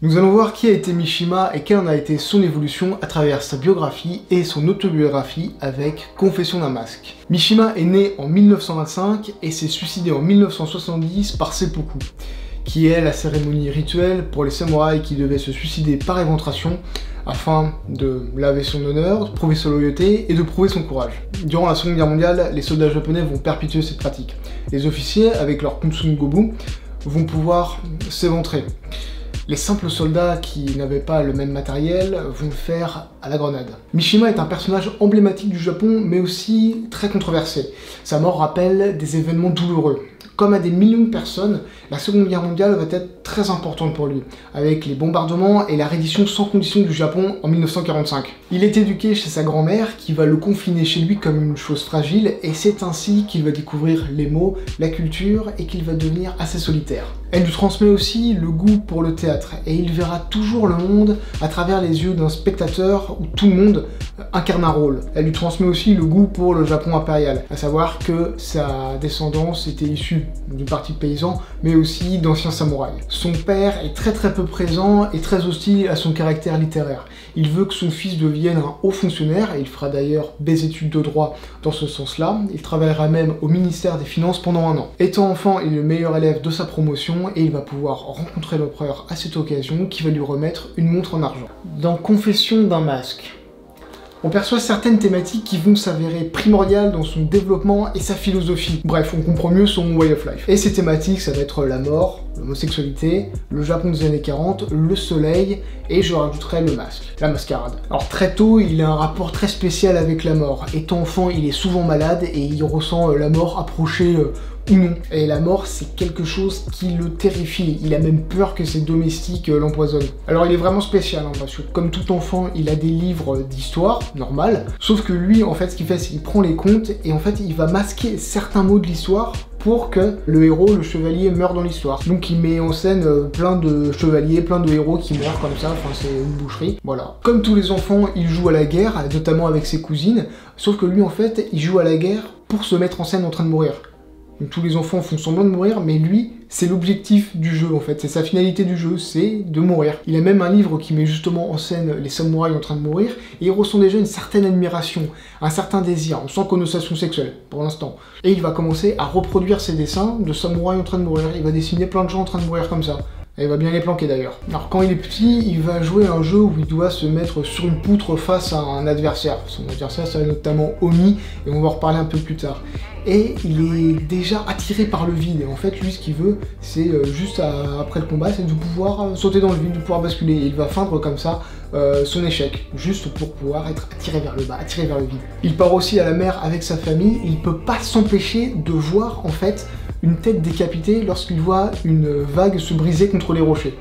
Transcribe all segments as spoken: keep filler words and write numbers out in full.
Nous allons voir qui a été Mishima et quelle en a été son évolution à travers sa biographie et son autobiographie avec Confession d'un masque. Mishima est né en mille neuf cent vingt-cinq et s'est suicidé en mille neuf cent soixante-dix par seppuku, qui est la cérémonie rituelle pour les samouraïs qui devaient se suicider par éventration afin de laver son honneur, de prouver sa loyauté et de prouver son courage. Durant la Seconde Guerre mondiale, les soldats japonais vont perpétuer cette pratique. Les officiers, avec leur Kusun-gobu, vont pouvoir s'éventrer. Les simples soldats qui n'avaient pas le même matériel vont le faire à la grenade. Mishima est un personnage emblématique du Japon, mais aussi très controversé. Sa mort rappelle des événements douloureux. Comme à des millions de personnes, la Seconde Guerre mondiale va être très importante pour lui, avec les bombardements et la reddition sans condition du Japon en mille neuf cent quarante-cinq. Il est éduqué chez sa grand-mère, qui va le confiner chez lui comme une chose fragile, et c'est ainsi qu'il va découvrir les mots, la culture, et qu'il va devenir assez solitaire. Elle lui transmet aussi le goût pour le théâtre, et il verra toujours le monde à travers les yeux d'un spectateur où tout le monde incarne un rôle. Elle lui transmet aussi le goût pour le Japon impérial, à savoir que sa descendance était issue d'une partie de paysans, mais aussi d'anciens samouraïs. Son père est très très peu présent et très hostile à son caractère littéraire. Il veut que son fils devienne un haut fonctionnaire, et il fera d'ailleurs des études de droit dans ce sens-là. Il travaillera même au ministère des Finances pendant un an. Étant enfant, il est le meilleur élève de sa promotion, et il va pouvoir rencontrer l'empereur à cette occasion, qui va lui remettre une montre en argent. Dans Confession d'un masque, on perçoit certaines thématiques qui vont s'avérer primordiales dans son développement et sa philosophie. Bref, on comprend mieux son way of life. Et ces thématiques, ça va être la mort, l'homosexualité, le Japon des années quarante, le soleil, et je rajouterai le masque, la mascarade. Alors très tôt, il a un rapport très spécial avec la mort. Étant enfant, il est souvent malade et il ressent la mort approcher euh, ou non. Et la mort, c'est quelque chose qui le terrifie. Il a même peur que ses domestiques euh, l'empoisonnent. Alors il est vraiment spécial, hein, parce que comme tout enfant, il a des livres d'histoire, normal. Sauf que lui, en fait, ce qu'il fait, c'est qu'il prend les contes et en fait, il va masquer certains mots de l'histoire pour que le héros, le chevalier, meure dans l'histoire. Donc il met en scène euh, plein de chevaliers, plein de héros qui meurent comme ça, enfin c'est une boucherie, voilà. Comme tous les enfants, il joue à la guerre, notamment avec ses cousines, sauf que lui en fait, il joue à la guerre pour se mettre en scène en train de mourir. Donc tous les enfants font semblant de mourir, mais lui, c'est l'objectif du jeu en fait, c'est sa finalité du jeu, c'est de mourir. Il a même un livre qui met justement en scène les samouraïs en train de mourir, et il ressent déjà une certaine admiration, un certain désir, sans connotation sexuelle, pour l'instant. Et il va commencer à reproduire ses dessins de samouraïs en train de mourir, il va dessiner plein de gens en train de mourir comme ça. Et il va bien les planquer d'ailleurs. Alors quand il est petit, il va jouer à un jeu où il doit se mettre sur une poutre face à un adversaire. Son adversaire, ça va notamment Omi, et on va en reparler un peu plus tard. Et il est déjà attiré par le vide, et en fait lui ce qu'il veut, c'est euh, juste à, après le combat, c'est de pouvoir euh, sauter dans le vide, de pouvoir basculer, et il va feindre comme ça euh, son échec, juste pour pouvoir être attiré vers le bas, attiré vers le vide. Il part aussi à la mer avec sa famille, et il peut pas s'empêcher de voir en fait une tête décapitée lorsqu'il voit une vague se briser contre les rochers.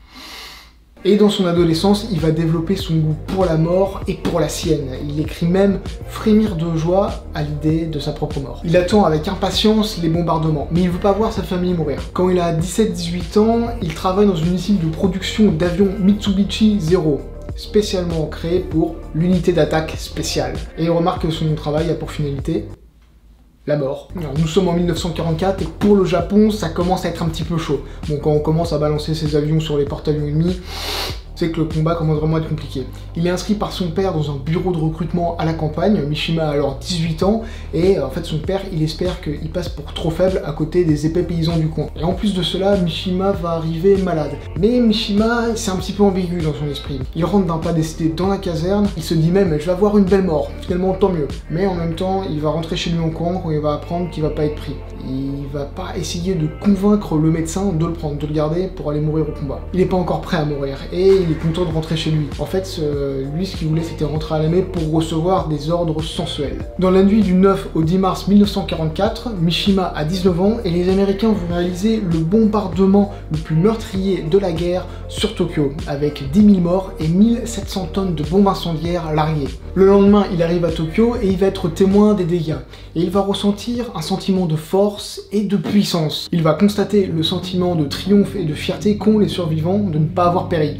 Et dans son adolescence, il va développer son goût pour la mort et pour la sienne. Il écrit même frémir de joie à l'idée de sa propre mort. Il attend avec impatience les bombardements, mais il veut pas voir sa famille mourir. Quand il a dix-sept dix-huit ans, il travaille dans une usine de production d'avions Mitsubishi Zero, spécialement créée pour l'unité d'attaque spéciale. Et on remarque que son travail a pour finalité la mort. Alors, nous sommes en mille neuf cent quarante-quatre et pour le Japon, ça commence à être un petit peu chaud. Bon, quand on commence à balancer ses avions sur les porte-avions ennemis, c'est que le combat commence vraiment à être compliqué. Il est inscrit par son père dans un bureau de recrutement à la campagne. Mishima a alors dix-huit ans et en fait son père, il espère qu'il passe pour trop faible à côté des épais paysans du coin. Et en plus de cela, Mishima va arriver malade. Mais Mishima, c'est un petit peu ambigu dans son esprit. Il rentre d'un pas décidé dans la caserne, il se dit même je vais avoir une belle mort, finalement tant mieux. Mais en même temps, il va rentrer chez lui en coin quand il va apprendre qu'il va pas être pris. Il va pas essayer de convaincre le médecin de le prendre, de le garder pour aller mourir au combat. Il est pas encore prêt à mourir et il est content de rentrer chez lui. En fait, euh, lui ce qu'il voulait c'était rentrer à la mer pour recevoir des ordres sensuels. Dans la nuit du neuf au dix mars mille neuf cent quarante-quatre, Mishima a dix-neuf ans et les Américains vont réaliser le bombardement le plus meurtrier de la guerre sur Tokyo, avec dix mille morts et mille sept cents tonnes de bombes incendiaires larguées. Le lendemain, il arrive à Tokyo et il va être témoin des dégâts. Et il va ressentir un sentiment de force et de puissance. Il va constater le sentiment de triomphe et de fierté qu'ont les survivants de ne pas avoir péri. Et on ressent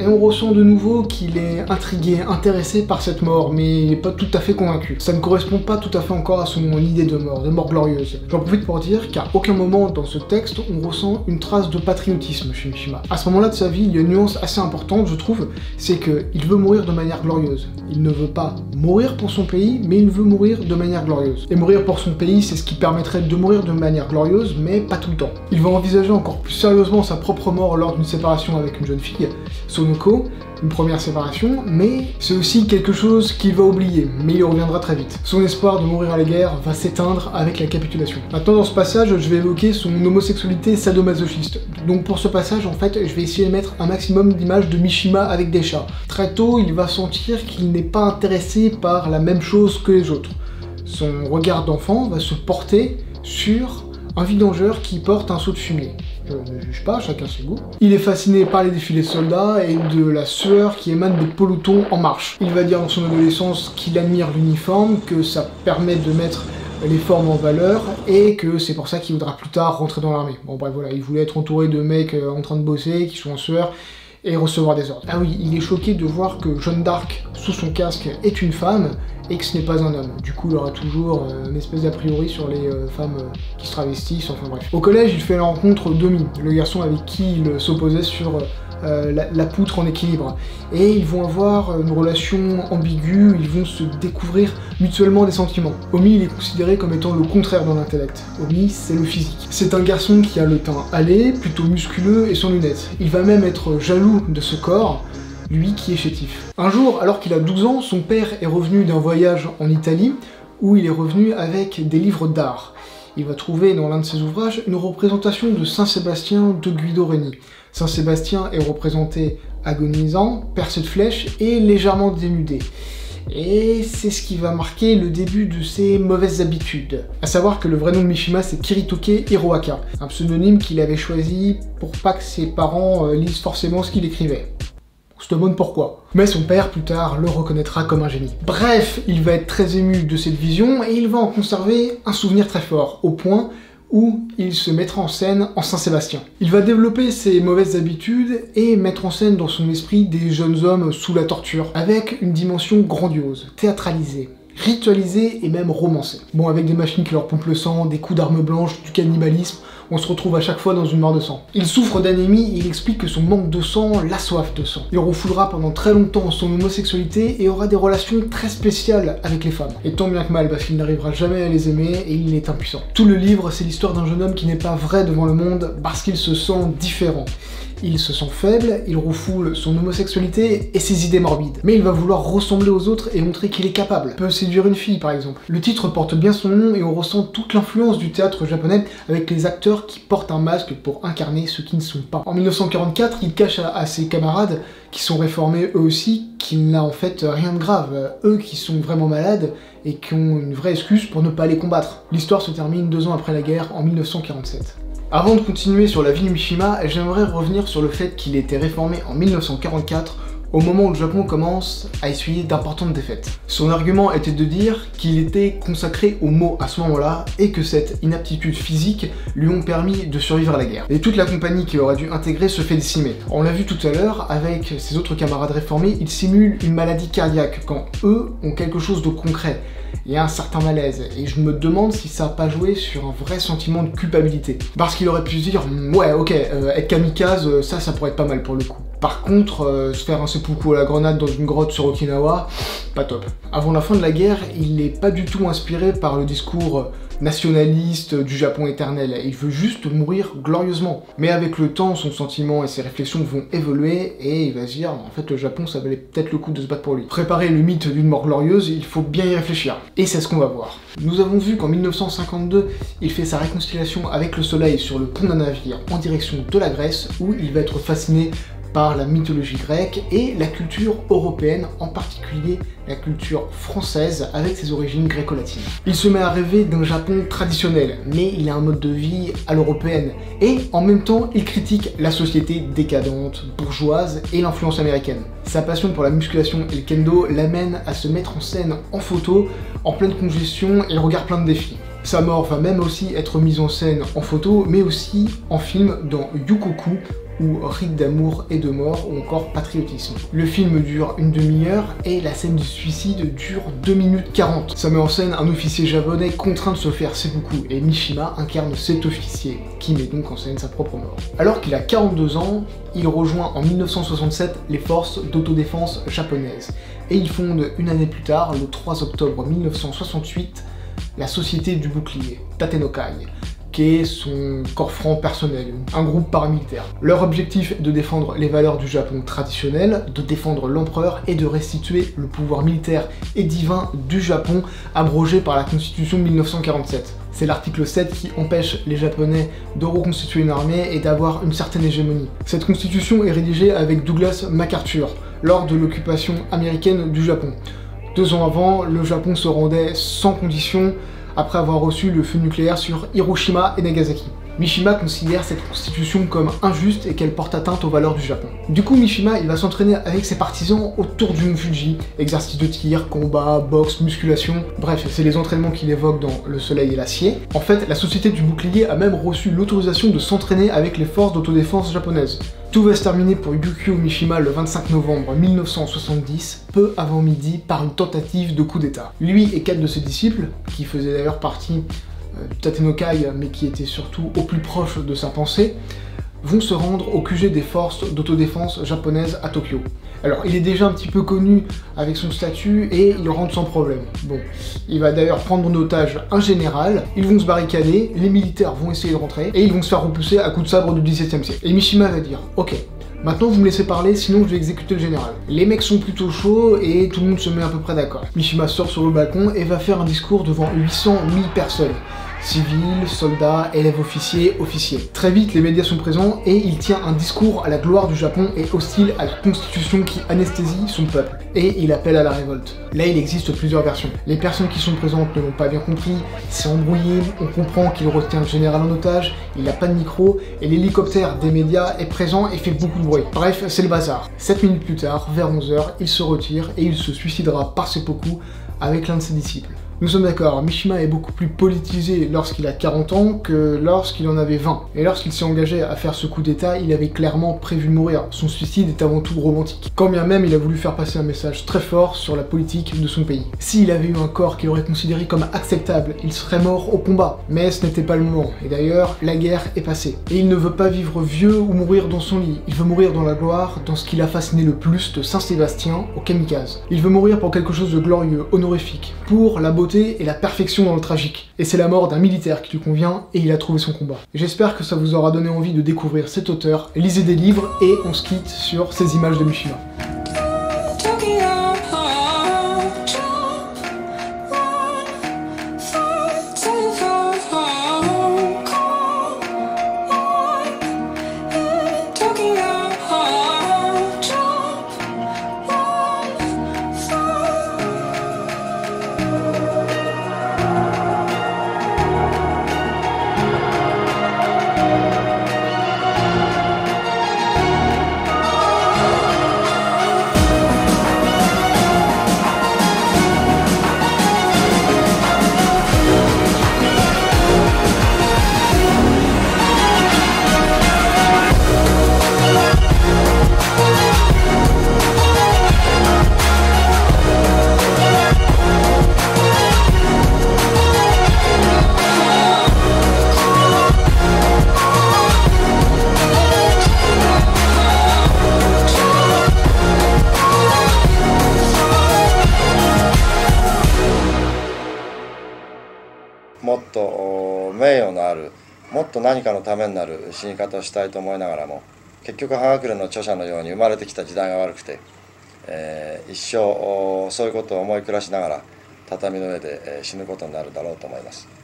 ressent de nouveau qu'il est intrigué, intéressé par cette mort, mais il n'est pas tout à fait convaincu. Ça ne correspond pas tout à fait encore à son idée de mort, de mort glorieuse. J'en profite pour dire qu'à aucun moment dans ce texte, on ressent une trace de patriotisme chez Mishima. À ce moment-là de sa vie, il y a une nuance assez importante, je trouve, c'est qu'il veut mourir de manière glorieuse. Il ne veut pas mourir pour son pays, mais il veut mourir de manière glorieuse. Et mourir pour son pays, c'est ce qui permettrait de mourir de manière glorieuse, mais pas tout le temps. Il va envisager encore plus sérieusement sa propre mort lors d'une séparation avec une jeune fille, Sonoko, une première séparation, mais c'est aussi quelque chose qu'il va oublier, mais il y reviendra très vite. Son espoir de mourir à la guerre va s'éteindre avec la capitulation. Maintenant, dans ce passage, je vais évoquer son homosexualité sadomasochiste. Donc pour ce passage, en fait, je vais essayer de mettre un maximum d'images de Mishima avec des chats. Très tôt, il va sentir qu'il n'est pas intéressé par la même chose que les autres. Son regard d'enfant va se porter sur un vidangeur qui porte un seau de fumier. Je ne juge pas, chacun ses goûts. Il est fasciné par les défilés de soldats et de la sueur qui émane des pelotons en marche. Il va dire dans son adolescence qu'il admire l'uniforme, que ça permet de mettre les formes en valeur, et que c'est pour ça qu'il voudra plus tard rentrer dans l'armée. Bon bref voilà, il voulait être entouré de mecs en train de bosser, qui sont en sueur, et recevoir des ordres. Ah oui, il est choqué de voir que Jeanne d'Arc, sous son casque, est une femme, et que ce n'est pas un homme. Du coup, il aura toujours euh, une espèce d'a priori sur les euh, femmes euh, qui se travestissent, enfin bref. Au collège, il fait la rencontre d'Omi, le garçon avec qui il s'opposait sur euh, la, la poutre en équilibre. Et ils vont avoir une relation ambiguë, ils vont se découvrir mutuellement des sentiments. Omi, il est considéré comme étant le contraire dans l'intellect. Omi, c'est le physique. C'est un garçon qui a le teint hâlé, plutôt musculeux et sans lunettes. Il va même être jaloux de ce corps, lui qui est chétif. Un jour, alors qu'il a douze ans, son père est revenu d'un voyage en Italie, où il est revenu avec des livres d'art. Il va trouver dans l'un de ses ouvrages une représentation de Saint Sébastien de Guido Reni. Saint Sébastien est représenté agonisant, percé de flèches et légèrement dénudé. Et c'est ce qui va marquer le début de ses mauvaises habitudes. À savoir que le vrai nom de Mishima, c'est Kiritoke Hiroaka, un pseudonyme qu'il avait choisi pour pas que ses parents euh, lisent forcément ce qu'il écrivait. On se demande pourquoi. Mais son père, plus tard, le reconnaîtra comme un génie. Bref, il va être très ému de cette vision, et il va en conserver un souvenir très fort, au point où il se mettra en scène en Saint-Sébastien. Il va développer ses mauvaises habitudes et mettre en scène dans son esprit des jeunes hommes sous la torture, avec une dimension grandiose, théâtralisée, ritualisée et même romancée. Bon, avec des machines qui leur pompent le sang, des coups d'armes blanches, du cannibalisme, on se retrouve à chaque fois dans une mare de sang. Il souffre d'anémie et il explique que son manque de sang l'a soif de sang. Il refoulera pendant très longtemps son homosexualité et aura des relations très spéciales avec les femmes. Et tant bien que mal, parce qu'il n'arrivera jamais à les aimer et il est impuissant. Tout le livre, c'est l'histoire d'un jeune homme qui n'est pas vrai devant le monde parce qu'il se sent différent. Il se sent faible, il refoule son homosexualité et ses idées morbides. Mais il va vouloir ressembler aux autres et montrer qu'il est capable. Il peut séduire une fille par exemple. Le titre porte bien son nom et on ressent toute l'influence du théâtre japonais avec les acteurs qui portent un masque pour incarner ceux qui ne sont pas. En mille neuf cent quarante-quatre, il cache à, à ses camarades, qui sont réformés eux aussi, qu'il n'a en fait rien de grave. Eux qui sont vraiment malades et qui ont une vraie excuse pour ne pas les combattre. L'histoire se termine deux ans après la guerre, en mille neuf cent quarante-sept. Avant de continuer sur la vie de Mishima, j'aimerais revenir sur le fait qu'il était réformé en mille neuf cent quarante-quatre, au moment où le Japon commence à essuyer d'importantes défaites. Son argument était de dire qu'il était consacré aux mots à ce moment-là, et que cette inaptitude physique lui ont permis de survivre à la guerre. Et toute la compagnie qu'il aurait dû intégrer se fait décimer. On l'a vu tout à l'heure, avec ses autres camarades réformés, ils simulent une maladie cardiaque, quand eux ont quelque chose de concret. Il y a un certain malaise, et je me demande si ça n'a pas joué sur un vrai sentiment de culpabilité. Parce qu'il aurait pu se dire, ouais ok, euh, être kamikaze, ça, ça pourrait être pas mal pour le coup. Par contre, euh, se faire un seppuku à la grenade dans une grotte sur Okinawa, pas top. Avant la fin de la guerre, il n'est pas du tout inspiré par le discours nationaliste du Japon éternel. Il veut juste mourir glorieusement. Mais avec le temps, son sentiment et ses réflexions vont évoluer et il va se dire, en fait, le Japon, ça valait peut-être le coup de se battre pour lui. Préparer le mythe d'une mort glorieuse, il faut bien y réfléchir. Et c'est ce qu'on va voir. Nous avons vu qu'en mille neuf cent cinquante-deux, il fait sa réconciliation avec le soleil sur le pont d'un navire en direction de la Grèce, où il va être fasciné par la mythologie grecque et la culture européenne, en particulier la culture française avec ses origines gréco-latines. Il se met à rêver d'un Japon traditionnel, mais il a un mode de vie à l'européenne, et en même temps il critique la société décadente, bourgeoise et l'influence américaine. Sa passion pour la musculation et le kendo l'amène à se mettre en scène en photo, en pleine congestion et le regard plein de défis. Sa mort va même aussi être mise en scène en photo, mais aussi en film dans Yukoku, ou Rite d'amour et de mort, ou encore Patriotisme. Le film dure une demi-heure et la scène du suicide dure deux minutes quarante. Ça met en scène un officier japonais contraint de se faire seppuku, et Mishima incarne cet officier, qui met donc en scène sa propre mort. Alors qu'il a quarante-deux ans, il rejoint en mille neuf cent soixante-sept les forces d'autodéfense japonaises, et il fonde une année plus tard, le trois octobre mille neuf cent soixante-huit, la Société du Bouclier, Tatenokai, qui est son corps franc personnel, un groupe paramilitaire. Leur objectif est de défendre les valeurs du Japon traditionnel, de défendre l'empereur et de restituer le pouvoir militaire et divin du Japon abrogé par la Constitution de mille neuf cent quarante-sept. C'est l'article sept qui empêche les Japonais de reconstituer une armée et d'avoir une certaine hégémonie. Cette constitution est rédigée avec Douglas MacArthur lors de l'occupation américaine du Japon. Deux ans avant, le Japon se rendait sans condition après avoir reçu le feu nucléaire sur Hiroshima et Nagasaki. Mishima considère cette constitution comme injuste et qu'elle porte atteinte aux valeurs du Japon. Du coup, Mishima il va s'entraîner avec ses partisans autour du mont Fuji, exercices de tir, combat, boxe, musculation, bref, c'est les entraînements qu'il évoque dans Le Soleil et l'Acier. En fait, la Société du Bouclier a même reçu l'autorisation de s'entraîner avec les forces d'autodéfense japonaises. Tout va se terminer pour Yukio Mishima le vingt-cinq novembre mille neuf cent soixante-dix, peu avant midi, par une tentative de coup d'état. Lui et quatre de ses disciples, qui faisaient d'ailleurs partie du Tatenokai, mais qui était surtout au plus proche de sa pensée, vont se rendre au Q G des forces d'autodéfense japonaises à Tokyo. Alors, il est déjà un petit peu connu avec son statut et il rentre sans problème. Bon, il va d'ailleurs prendre en otage un général, ils vont se barricader, les militaires vont essayer de rentrer et ils vont se faire repousser à coups de sabre du dix-septième siècle. Et Mishima va dire « Ok, maintenant vous me laissez parler, sinon je vais exécuter le général. » Les mecs sont plutôt chauds et tout le monde se met à peu près d'accord. Mishima sort sur le balcon et va faire un discours devant huit cent mille personnes. Civils, soldats, élèves officiers, officiers. Très vite, les médias sont présents et il tient un discours à la gloire du Japon et hostile à la constitution qui anesthésie son peuple. Et il appelle à la révolte. Là, il existe plusieurs versions. Les personnes qui sont présentes ne l'ont pas bien compris, c'est embrouillé, on comprend qu'il retient le général en otage, il n'a pas de micro, et l'hélicoptère des médias est présent et fait beaucoup de bruit. Bref, c'est le bazar. sept minutes plus tard, vers onze heures, il se retire et il se suicidera par seppuku avec l'un de ses disciples. Nous sommes d'accord, Mishima est beaucoup plus politisé lorsqu'il a quarante ans que lorsqu'il en avait vingt. Et lorsqu'il s'est engagé à faire ce coup d'état, il avait clairement prévu de mourir. Son suicide est avant tout romantique. Quand bien même il a voulu faire passer un message très fort sur la politique de son pays. S'il avait eu un corps qu'il aurait considéré comme acceptable, il serait mort au combat. Mais ce n'était pas le moment. Et d'ailleurs, la guerre est passée. Et il ne veut pas vivre vieux ou mourir dans son lit. Il veut mourir dans la gloire, dans ce qui l'a fasciné le plus de Saint-Sébastien au kamikaze. Il veut mourir pour quelque chose de glorieux, honorifique, pour la beauté et la perfection dans le tragique. Et c'est la mort d'un militaire qui lui convient et il a trouvé son combat. J'espère que ça vous aura donné envie de découvrir cet auteur. Lisez des livres et on se quitte sur ces images de Mishima. もっと名誉のある、もっと何かのためになる死に方をしたいと思いながらも、結局葉隠れの著者のように生まれてきた時代が悪くて、えー、一生そういうことを思い暮らしながら畳の上で死ぬことになるだろうと思います。